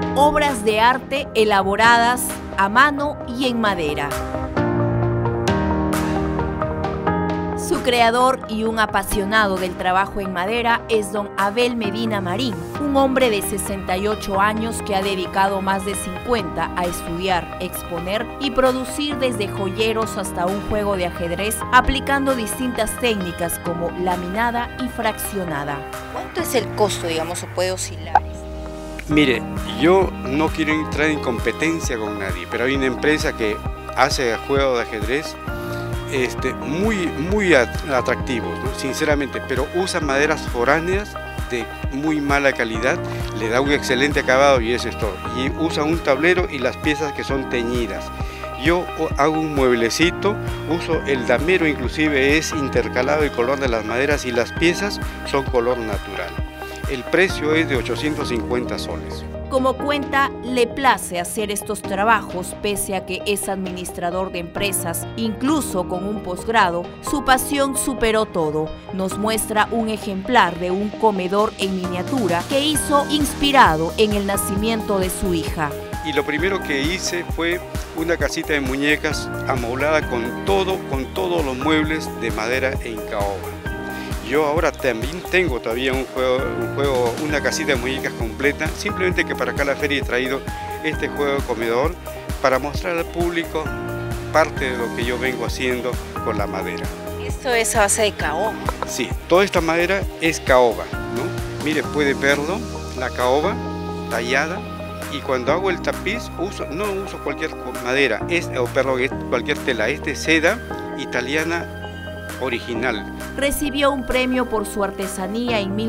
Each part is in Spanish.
obras de arte elaboradas a mano y en madera. Su creador y un apasionado del trabajo en madera es don Abel Medina Marín, un hombre de 68 años que ha dedicado más de 50 a estudiar, exponer y producir desde joyeros hasta un juego de ajedrez, aplicando distintas técnicas como laminada y fraccionada. ¿Cuánto es el costo, digamos, o puede oscilar? Mire, yo no quiero entrar en competencia con nadie, pero hay una empresa que hace juego de ajedrez muy atractivos, ¿no? Sinceramente, pero usa maderas foráneas de muy mala calidad, le da un excelente acabado y eso es todo. Y usa un tablero y las piezas que son teñidas. Yo hago un mueblecito, uso el damero, inclusive es intercalado el color de las maderas y las piezas son color natural. El precio es de 850 soles. Como cuenta, le place hacer estos trabajos pese a que es administrador de empresas, incluso con un posgrado, su pasión superó todo. Nos muestra un ejemplar de un comedor en miniatura que hizo inspirado en el nacimiento de su hija. Y lo primero que hice fue una casita de muñecas amoblada con todos los muebles de madera en caoba. Yo ahora también tengo todavía una casita de muñecas completa, simplemente que para acá a la feria he traído este juego de comedor para mostrar al público parte de lo que yo vengo haciendo con la madera. Esto es a base de caoba. Sí, toda esta madera es caoba, ¿no? Mire, puede verlo, la caoba tallada, y cuando hago el tapiz no uso cualquier madera, cualquier tela, es de seda italiana original. Recibió un premio por su artesanía en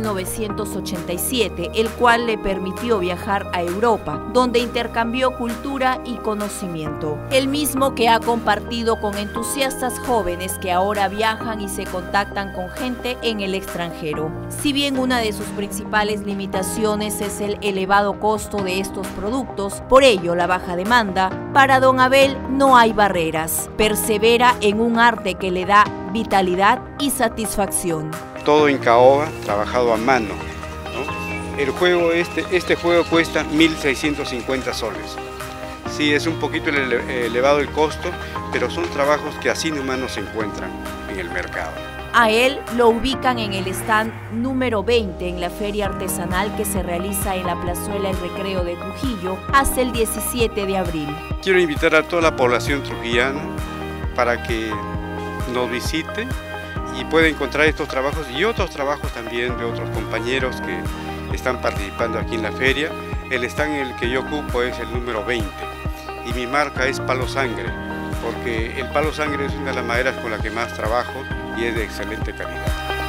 1987, el cual le permitió viajar a Europa, donde intercambió cultura y conocimiento. El mismo que ha compartido con entusiastas jóvenes que ahora viajan y se contactan con gente en el extranjero. Si bien una de sus principales limitaciones es el elevado costo de estos productos, por ello la baja demanda, para don Abel no hay barreras. Persevera en un arte que le da vitalidad y satisfacción. Todo en caoba, trabajado a mano, ¿no? El juego, este juego cuesta 1.650 soles. Sí, es un poquito elevado el costo, pero son trabajos que así nomás no se encuentran en el mercado. A él lo ubican en el stand número 20 en la feria artesanal que se realiza en la Plazuela El Recreo de Trujillo hasta el 17 de abril. Quiero invitar a toda la población trujillana para que nos visite y pueda encontrar estos trabajos y otros trabajos también de otros compañeros que están participando aquí en la feria. El stand en el que yo ocupo es el número 20 y mi marca es Palo Sangre, porque el palo sangre es una de las maderas con la que más trabajo y es de excelente calidad.